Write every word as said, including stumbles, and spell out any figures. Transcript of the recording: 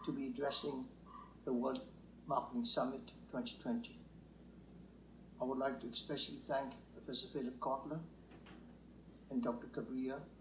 to be addressing the World Marketing Summit twenty twenty. I would like to especially thank Professor Philip Kotler and Doctor Cabrera